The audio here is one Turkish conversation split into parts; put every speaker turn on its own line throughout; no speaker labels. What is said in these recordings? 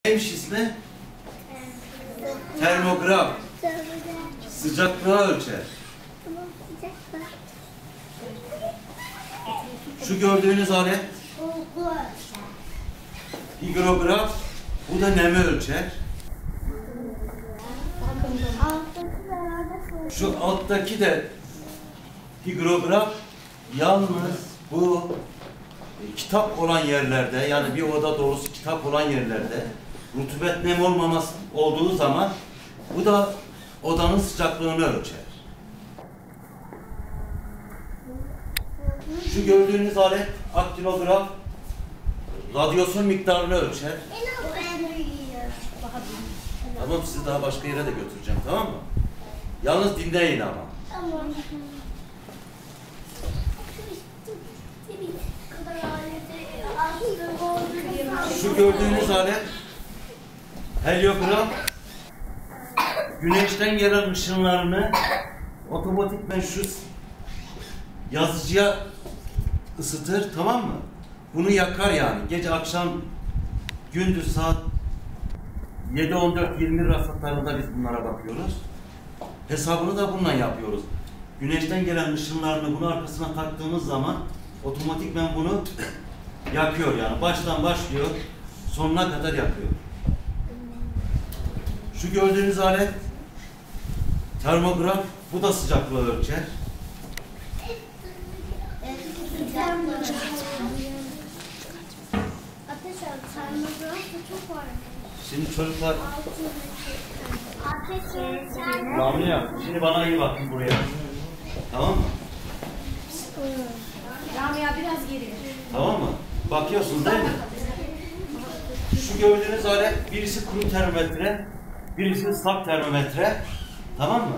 Neymiş ismi? Termograf. Sıcaklığı ölçer. Şu gördüğünüz alet higrograf. Bu da nemi ölçer. Şu alttaki de higrograf. Yalnız bu kitap olan yerlerde, yani bir oda dolusu kitap olan yerlerde rutubet, nem olmaması olduğu zaman bu da odanın sıcaklığını ölçer. Şu gördüğünüz alet aktinograf, radyasyon miktarını ölçer. Tamam, sizi daha başka yere de götüreceğim, tamam mı? Yalnız dinleyin ama.
Tamam.
Şu gördüğünüz alet heliograf. Güneşten gelen ışınlarını otomatikmen şu yazıcıya ısıtır, tamam mı? Bunu yakar yani. Gece akşam gündüz saat 7-14-20 rasatlarında biz bunlara bakıyoruz. Hesabını da bununla yapıyoruz. Güneşten gelen ışınlarını bunun arkasına taktığımız zaman otomatikmen bunu yakıyor yani. Baştan başlıyor, sonuna kadar yakıyor. Şu gördüğünüz alet termograf. Bu da sıcaklığı ölçer. Şimdi çocuklar Lamia, şimdi bana iyi bakın buraya. Tamam mı?
Lamia biraz geri.
Tamam mı? Bakıyorsunuz değil mi? Şu gördüğünüz alet, birisi kuru termometre, birisi ıslak termometre. Tamam mı?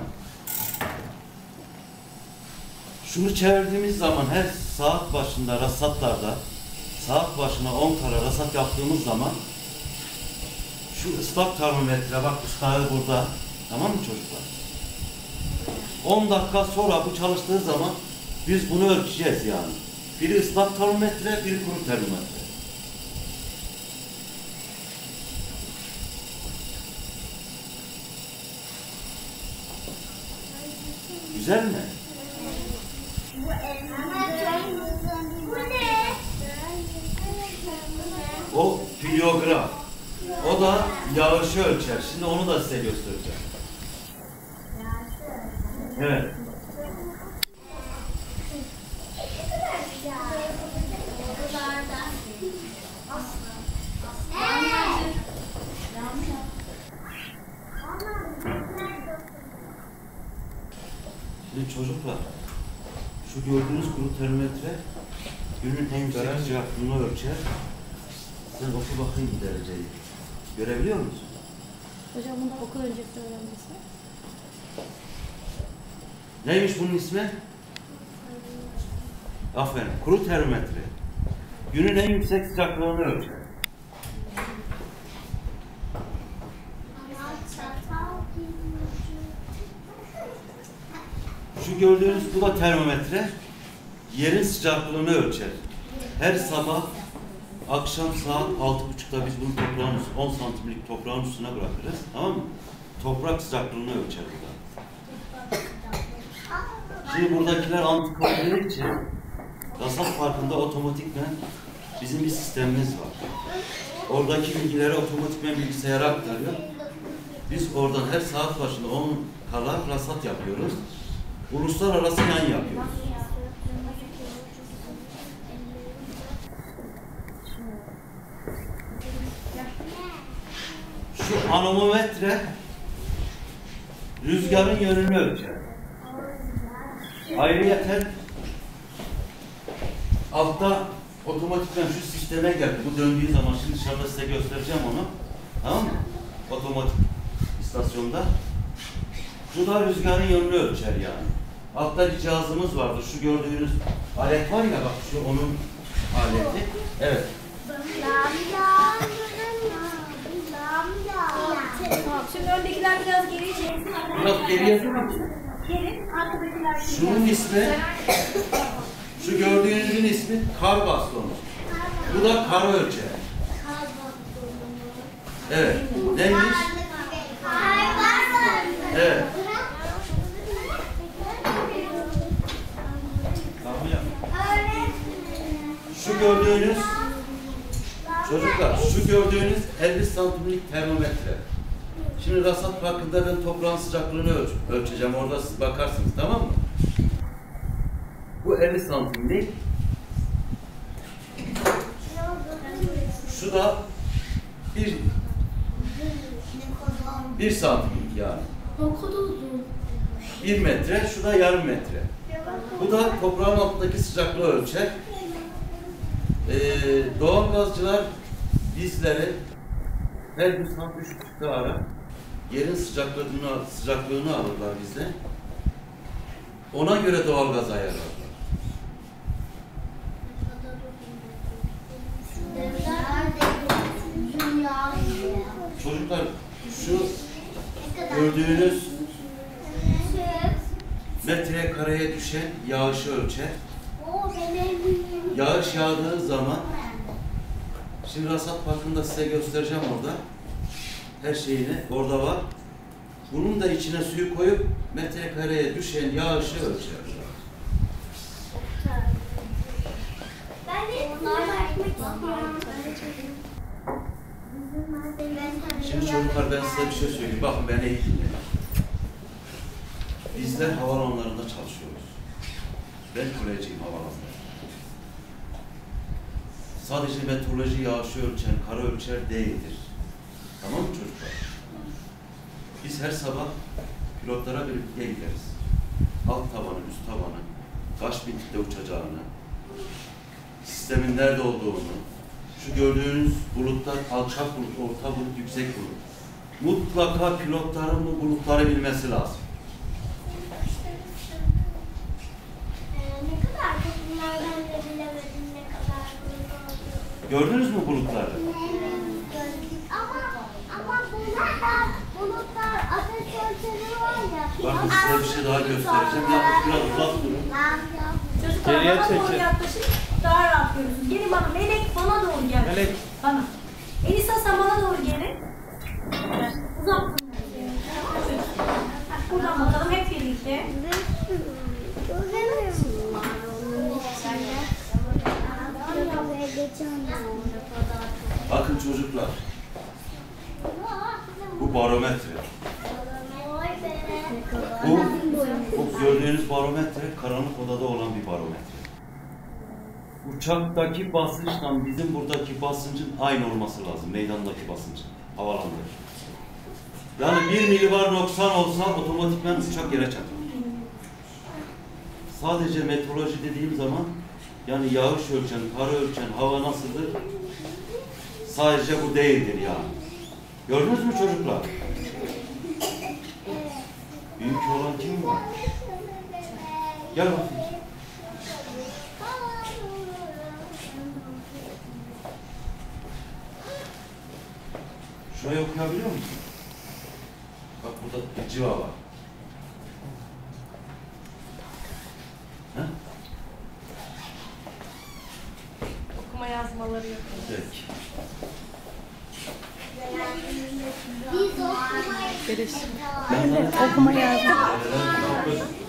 Şunu çevirdiğimiz zaman her saat başında rasatlarda saat başına 10 kare rasat yaptığımız zaman şu ıslak termometre, bak ıslağı burada. Tamam mı çocuklar? 10 dakika sonra bu çalıştığı zaman biz bunu ölçeceğiz yani. Biri ıslak termometre, biri kuru termometre. Güzel mi? O filograf. O da yağışı ölçer. Şimdi onu da size göstereceğim. Evet. Şimdi çocuklar, şu gördüğünüz kuru termometre günün en yüksek sıcaklığını ölçer. Sen oku bakayım bir dereceyi. Görebiliyor musun?
Hocam bunu okul öncesi öğrenmesi.
Neymiş bunun ismi? Aferin. Kuru termometre. Günün en yüksek sıcaklığını ölçer. Şu gördüğünüz bu da termometre. Yerin sıcaklığını ölçer. Her sabah akşam saat 6.30'da biz bunu toprağın 10 santimlik toprağın üstüne bırakırız. Tamam mı? Toprak sıcaklığını ölçer burada. Şimdi buradakiler antik olduğu için rasat farkında otomatikmen bizim bir sistemimiz var. Oradaki bilgileri otomatikmen bilgisayara aktarıyor. Biz oradan her saat başında 10 kala rasat yapıyoruz. Uluslararası yan yapıyoruz. Şu anemometre rüzgarın yönünü ölçer. Ayrıyeten altta otomatikten şu sisteme geldi. Bu döndüğü zaman şimdi dışarıda size göstereceğim onu. Tamam mı? Otomatik istasyonda. Şu da rüzgarın yönünü ölçer yani. Altta bir cihazımız vardı. Şu gördüğünüz alet var ya, bak şu onun aleti. Evet.
Tamam, şimdi öndekiler biraz geriye çeksin.
Biraz geriye durun.
Gelin, arkadakiler.
Şunun ismi, şu gördüğünüzün ismi kar bastonu. Bu da karı ölçer. Evet. Neymiş? Evet. Şu gördüğünüz çocuklar, şu gördüğünüz 50 santimlik termometre. Şimdi Rasat Parkı'nda ben toprağın sıcaklığını ölçeceğim. Orada siz bakarsınız, tamam mı? Bu 50 santimlik. Şu da bir santimlik yani.
O kadar uzun.
1 metre, şu da yarım metre. Bu da toprağın altındaki sıcaklığı ölçer. Doğalgazcılar bizleri her gün saat 3.30'da arar. Yerin sıcaklığını alırlar bizden. Ona göre doğalgaz ayarlarlar. Çocuklar şu gördüğünüz metreye kareye düşen yağışı ölçer. Yağış yağdığı zaman, şimdi Rasat Parkı'nda size göstereceğim orada. Her şeyini orada var. Bunun da içine suyu koyup metrekareye düşen yağışı ölçer. Şimdi çocuklar ben size bir şey söyleyeyim. Bakın beni iyi dinleyin. Bizler havaalanlarında çalışıyoruz. Ben kuleciyim havaalanında. Sadece meteoroloji yağışı ölçen, kara ölçer değildir. Tamam mı çocuklar? Biz her sabah pilotlara birlikte gideriz. Alt tabanı, üst tabanı, kaç binlikte uçacağını, sistemin nerede olduğunu, şu gördüğünüz bulutlar alçak bulut, orta bulut, yüksek bulut. Mutlaka pilotların bu bulutları bilmesi lazım. Gördünüz mü bulutları?
Ama bulutlar ateş ölçeri var ya.
Bakın size bir şey daha göstereceğim. Yalnız biraz uzak durun.
Çocuklar
Geriye
bana doğru
çekin.
yaklaşın. Daha rahat görürsünüz. Gelin bana. Melek bana doğru gel.
Melek.
Bana. Elisa sen bana doğru gelin. Uzak durun. Buradan bakalım hep birlikte.
Bakın çocuklar. Bu barometre. Bu gördüğünüz barometre karanlık odada olan bir barometre. Uçaktaki basınçla bizim buradaki basıncın aynı olması lazım. Meydandaki basıncın. Havalanda. Yani 1 milibar noksan olsa otomatikman uçak yere çarpar. Sadece meteoroloji dediğim zaman yani yağış ölçen, kar ölçen, hava nasıldır? Sadece bu değildir yani. Gördünüz mü çocuklar? Büyük olan kim var? Gel bakayım. Şurayı okuyabiliyor musun? Bak burada bir civa var. He?
Okuma yazmaları yok.
Peki.
Biz okumayı
Okuma yazma.
Evet.